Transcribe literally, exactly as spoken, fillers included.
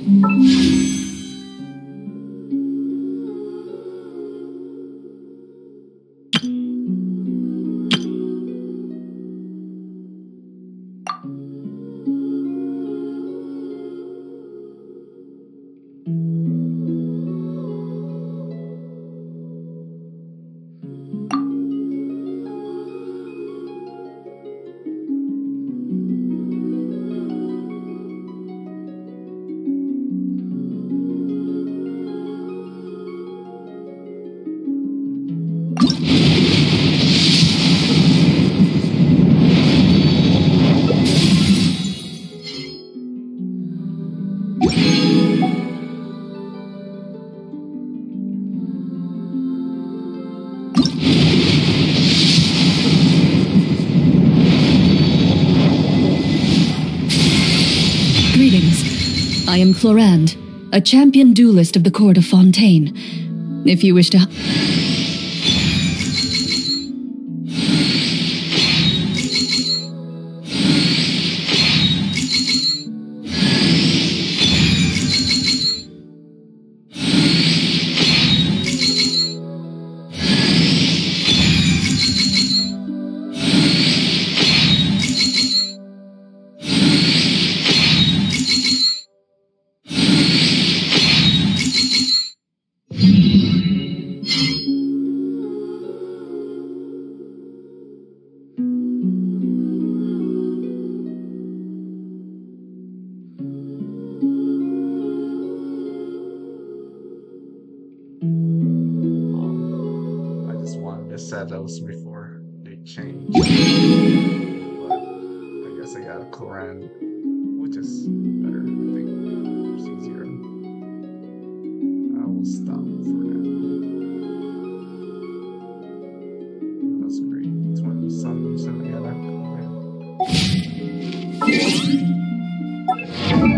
Greetings. I am Clorinde, a champion duelist of the court of Fontaine. If you wish to... Said those before they changed, but I guess I got a Clorinde, which is better. I think it's easier. I will stop for now. That's great. Twin suns and I got a Clorinde.